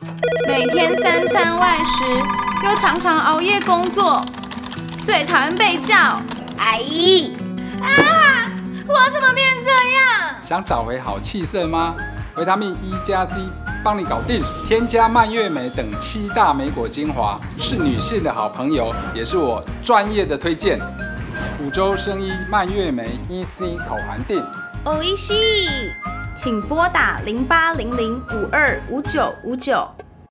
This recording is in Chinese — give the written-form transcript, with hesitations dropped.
每天3餐外食，又常常熬夜工作，最讨厌被叫阿姨啊！我怎么变这样？ 想找回好气色吗？维他命 E 加 C 帮你搞定，添加蔓越莓等7大莓果精华，是女性的好朋友，也是我专业的推荐。5周生医蔓越莓 EC 口含锭。 おいしい，请拨打0800525959。